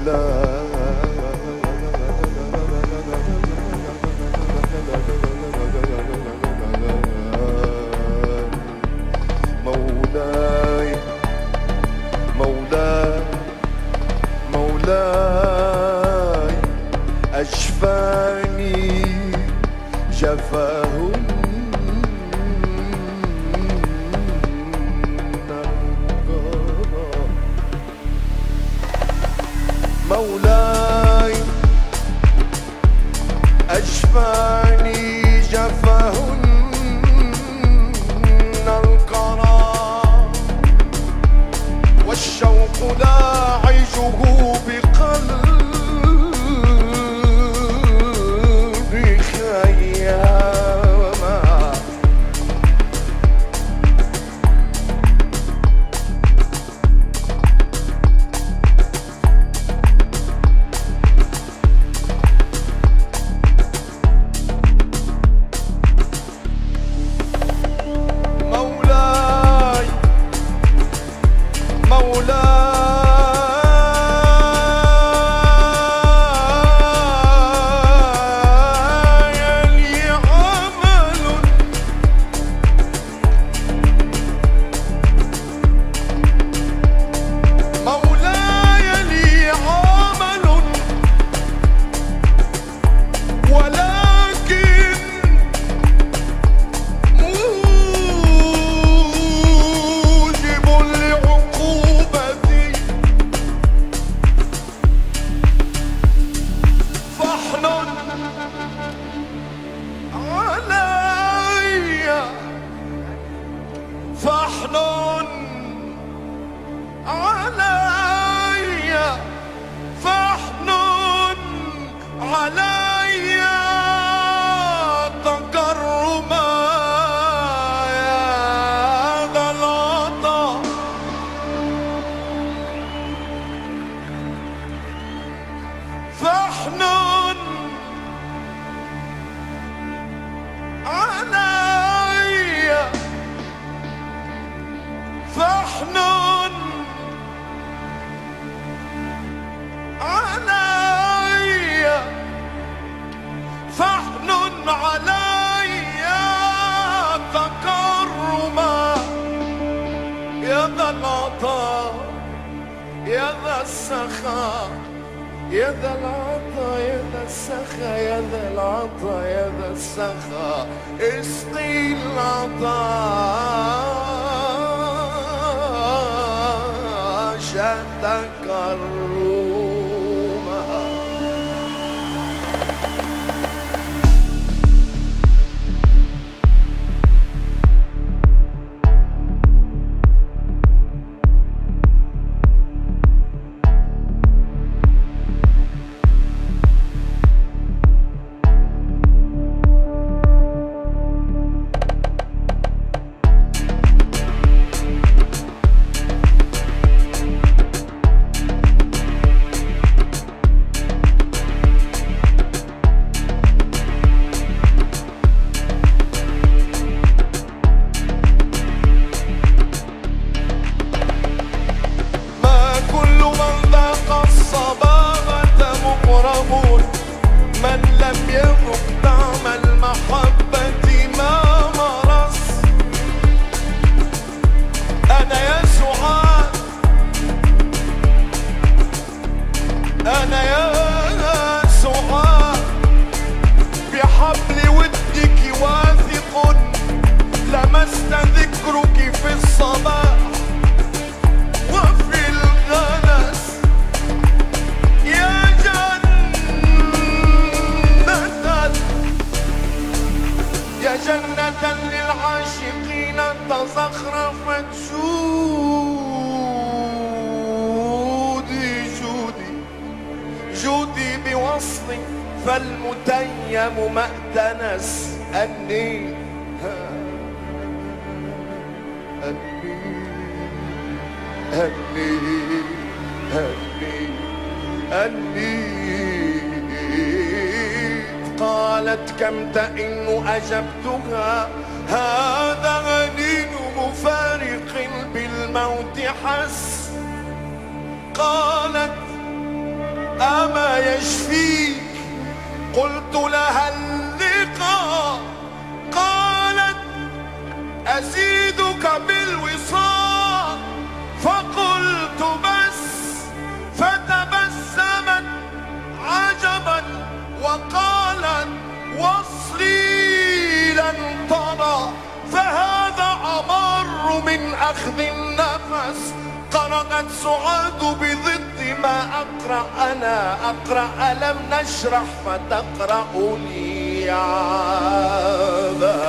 مولاي أشفاني جفاه مولاي أشفاني جفاه القرار والشوق لاعجه بقلبي خياما مولاي لي عمل مولاي لي عمل ولكن موجب لعقوبتي فاحنن علي فاحنن علي فاحنن علي تكرما يا ذا العطا فاحنن علي فاحنن علي فاحنن علي تكرما يا ذا العطاء يا ذا السخاء يا ذا العطا يا ذا السخا يا ذا العطا يا ذا السخا اسقي العطاش تكرما من لم يذق طعم المحبة ما مرص أنا يا سعاد أنا يا سعاد بحبل ودك واثق لمست ذكرك في الصباح وفي الغلس يا جنة للعاشقين تزخرفت جودي جودي جودي بوصلي فالمتيم ما ائتنس أني أني أني أني أني قالت كم تئن أجبتها هذا غنين مفارق بالموت حس قالت أما يشفيك؟ قلت لها اللقاء. قالت أزيدك بالوصال. فقلت بس، فتبسمت عجبا وقالت وصلي لن ترى، فهذا أمر من أخذ النفس. قرأت سعاد بضد ما أقرأ أنا، أقرأ ألم نشرح فتقرأ لي عذاب.